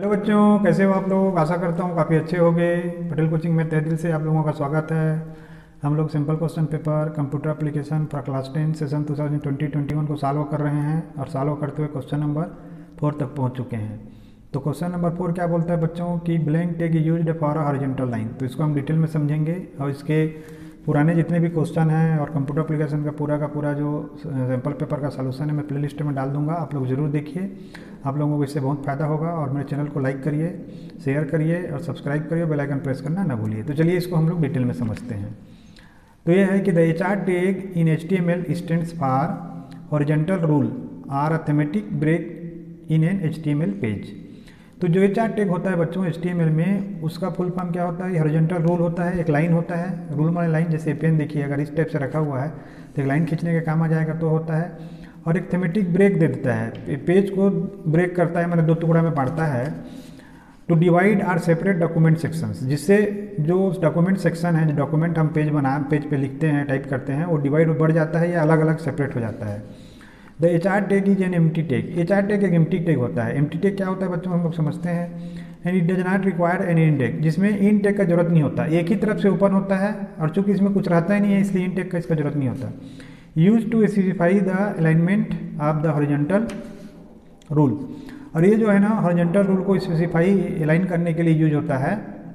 Hello बच्चों, कैसे हो आप लोग। आशा करता हूँ काफ़ी अच्छे होंगे। पटेल कोचिंग में तहे दिल से आप लोगों का स्वागत है। हम लोग simple question paper computer application for class 10 session 2020-21 को सॉल्व कर रहे हैं और सॉल्व करते हुए क्वेश्चन नंबर 4 तक पहुँच चुके हैं। तो क्वेश्चन नंबर 4 क्या बोलता है बच्चों कि blank tag used for a horizontal line. तो इसको हम डिटेल में समझेंगे और इसके पुराने जितने भी क्वेश्चन हैं और कंप्यूटर एप्लीकेशन का पूरा जो सैम्पल पेपर का सलूशन है मैं प्ले लिस्ट में डाल दूंगा, आप लोग ज़रूर देखिए। आप लोगों को इससे बहुत फ़ायदा होगा और मेरे चैनल को लाइक करिए, शेयर करिए और सब्सक्राइब करिए, बेल आइकन प्रेस करना ना भूलिए। तो चलिए इसको हम लोग डिटेल में समझते हैं। तो ये है कि the HR tag in HTML stands for horizontal rule or a thematic break in an HTML पेज। तो जो HR टैग होता है बच्चों HTML में, उसका फुल फॉर्म क्या होता है। हॉरिजॉन्टल रूल होता है, एक लाइन होता है। रूल माने लाइन, जैसे पेन देखिए अगर इस टाइप से रखा हुआ है तो एक लाइन खींचने के काम आ जाएगा तो होता है। और एक थीमेटिक ब्रेक दे देता है, पेज को ब्रेक करता है, मतलब 2 टुकड़ा में बांटता है। To divide or separate document sections, जिससे जो डॉक्यूमेंट सेक्शन है, जो डॉक्यूमेंट हम पेज पे लिखते हैं, टाइप करते हैं, वो डिवाइड बढ़ जाता है या अलग अलग सेपरेट हो जाता है। The HR tag is an empty tag. HR tag एक एम्प्टी टैग होता है। एम्प्टी टैग क्या होता है बच्चों, हम लोग समझते हैं। And it does not require any end tag, जिसमें इन टैग का जरूरत नहीं होता, एक ही तरफ से ओपन होता है और चूंकि इसमें कुछ रहता ही नहीं है इसलिए इन टैग का इसका जरूरत नहीं होता। Use to specify the alignment of the horizontal rule. और ये जो है ना हॉरिजॉन्टल रूल को स्पेसिफाई अलाइन करने के लिए यूज होता है।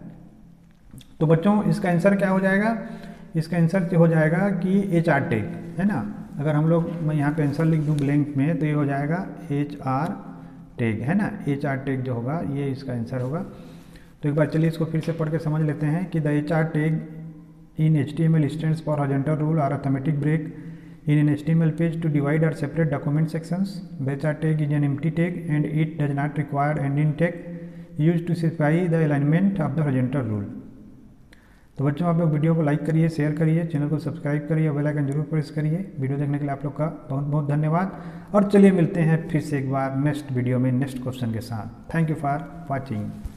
तो बच्चों इसका आंसर क्या हो जाएगा, इसका आंसर हो जाएगा कि HR टैग है ना। अगर हम लोग, मैं यहाँ पे आंसर लिख दूँ ब्लैंक में, तो ये हो जाएगा HR टैग है ना। HR टैग जो होगा ये इसका आंसर होगा। तो एक बार चलिए इसको फिर से पढ़ के समझ लेते हैं कि the HR tag in HTML stands for horizontal rule or a thematic break in an HTML page to divide or separate document sections. The HR tag is an empty tag and it does not require an in tag used to specify the alignment of the horizontal rule. तो बच्चों आप लोग video को like करिए, share करिए, channel को subscribe करिए और बेल आइकन जरूर प्रेस करिए। वीडियो देखने के लिए आप लोग का बहुत बहुत धन्यवाद। और चलिए मिलते हैं फिर से एक बार नेक्स्ट वीडियो में नेक्स्ट क्वेश्चन के साथ। Thank you for watching.